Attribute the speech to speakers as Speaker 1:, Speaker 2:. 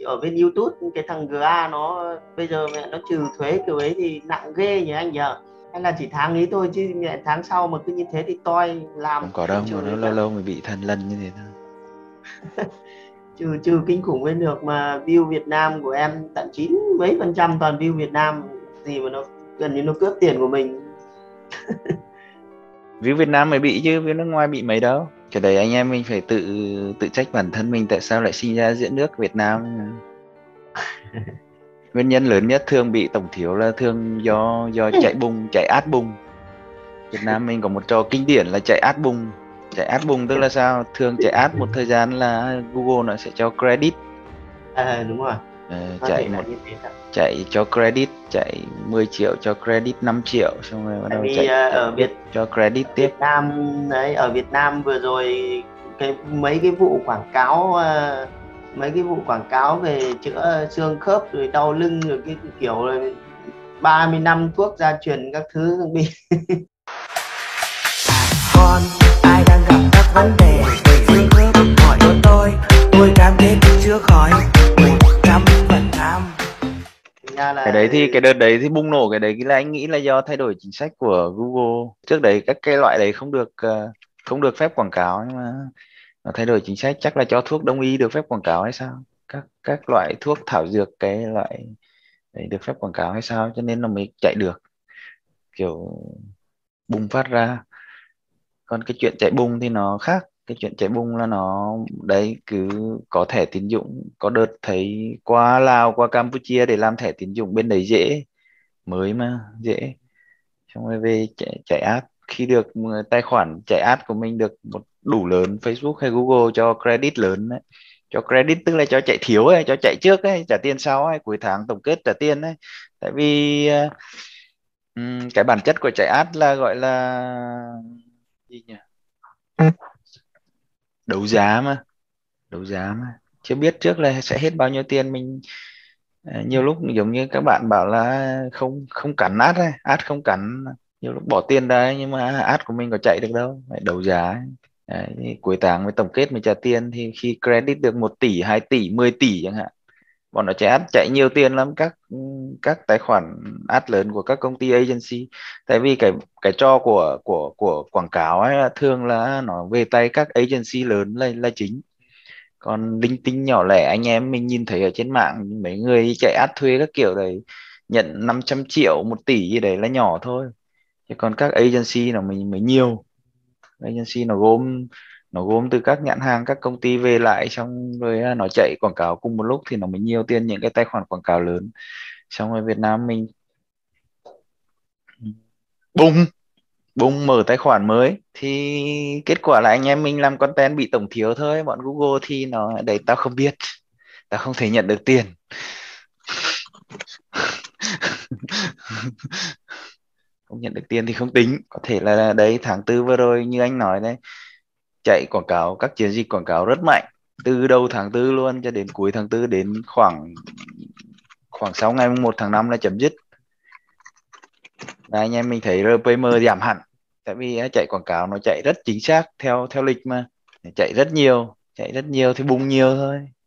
Speaker 1: ở bên YouTube cái thằng GA nó bây giờ mẹ nó trừ thuế kiểu ấy thì nặng ghê nhỉ anh nhờ, hay là chỉ tháng ấy thôi chứ mẹ tháng sau mà cứ như thế thì toi làm
Speaker 2: Không có
Speaker 1: thị
Speaker 2: đâu, mà
Speaker 1: trường
Speaker 2: nó
Speaker 1: ấy
Speaker 2: lâu
Speaker 1: mất.
Speaker 2: lâu mới bị thần lân như thế thôi.
Speaker 1: Trừ kinh khủng lên được mà view Việt Nam của em tận 90% toàn view Việt Nam, gì mà nó gần như nó cướp tiền của mình.
Speaker 2: View Việt Nam mới bị chứ view nước ngoài bị mấy đâu. Cái đấy anh em mình phải tự tự trách bản thân mình, tại sao lại sinh ra giữa nước Việt Nam. Nguyên nhân lớn nhất thường bị tổng thiếu là thường do chạy bùng, chạy ad bùng. Việt Nam mình có một trò kinh điển là chạy ad bùng. Chạy ad bùng tức là sao? Thường chạy ad một thời gian là Google nó sẽ cho credit.
Speaker 1: Đúng rồi, có
Speaker 2: Chạy
Speaker 1: thể là
Speaker 2: một
Speaker 1: như thế thật.
Speaker 2: chạy cho credit, chạy 10 triệu cho credit 5 triệu, xong rồi bắt
Speaker 1: Tại
Speaker 2: đầu
Speaker 1: vì
Speaker 2: chạy
Speaker 1: ở
Speaker 2: tiếp cho credit
Speaker 1: ở
Speaker 2: tiếp.
Speaker 1: Việt Nam đấy, ở Việt Nam vừa rồi mấy cái vụ quảng cáo, mấy cái vụ quảng cáo về chữa xương khớp rồi đau lưng rồi cái kiểu là 30 năm thuốc gia truyền các thứ bị.
Speaker 3: Con ai đang gặp các vấn đề về xương khớp hỏi cho tôi cam kết chữa khỏi 100%.
Speaker 2: Cái đấy thì cái đợt đấy thì bùng nổ, cái đấy là anh nghĩ là do thay đổi chính sách của Google. Trước đấy các cái loại đấy không được phép quảng cáo, nhưng mà nó thay đổi chính sách, chắc là cho thuốc đông y được phép quảng cáo hay sao, các loại thuốc thảo dược cái loại đấy được phép quảng cáo hay sao, cho nên nó mới chạy được, kiểu bùng phát ra. Còn cái chuyện chạy bùng thì nó khác. Cái chuyện chạy bùng là nó đấy, cứ có thẻ tín dụng, có đợt thấy qua Lào qua Campuchia để làm thẻ tín dụng bên đấy dễ, mới mà dễ, xong rồi về chạy ad. Khi được tài khoản chạy ad của mình được một đủ lớn, Facebook hay Google cho credit lớn đấy. Cho credit tức là cho chạy thiếu ấy, cho chạy trước ấy, trả tiền sau ấy, cuối tháng tổng kết trả tiền ấy. Tại vì cái bản chất của chạy ad là gọi là gì nhỉ, đấu giá mà, đấu giá mà, chưa biết trước là sẽ hết bao nhiêu tiền. Mình nhiều lúc giống như các bạn bảo là không không cắn ad ấy, ad không cắn, nhiều lúc bỏ tiền ra nhưng mà ad của mình có chạy được đâu, phải đấu giá ấy. Đấy, thì cuối tháng mới tổng kết mới trả tiền, thì khi credit được 1 tỷ 2 tỷ 10 tỷ chẳng hạn, bọn nó chạy ad chạy nhiều tiền lắm, các tài khoản ad lớn của các công ty agency. Tại vì cái trò của quảng cáo ấy là thường là nó về tay các agency lớn là chính, còn linh tinh nhỏ lẻ anh em mình nhìn thấy ở trên mạng mấy người chạy ad thuê các kiểu đấy, nhận 500 triệu 1 tỷ gì đấy là nhỏ thôi. Chứ còn các agency nó mình mới nhiều. Agency nó gom từ các nhãn hàng các công ty về lại, xong rồi nó chạy quảng cáo cùng một lúc thì nó mới nhiều tiền những cái tài khoản quảng cáo lớn. Xong rồi Việt Nam mình bùng bùng mở tài khoản mới thì kết quả là anh em mình làm content bị tổng thiếu thôi. Bọn Google thì nó đấy, tao không biết, tao không thể nhận được tiền. Không nhận được tiền thì không tính, có thể là đấy tháng tư vừa rồi như anh nói đấy, chạy quảng cáo, các chiến dịch quảng cáo rất mạnh từ đầu tháng tư luôn cho đến cuối tháng tư, đến khoảng khoảng sau ngày 1 tháng 5 là chấm dứt. Và anh em mình thấy RPM giảm hẳn, tại vì chạy quảng cáo nó chạy rất chính xác theo theo lịch mà, chạy rất nhiều thì bùng nhiều thôi.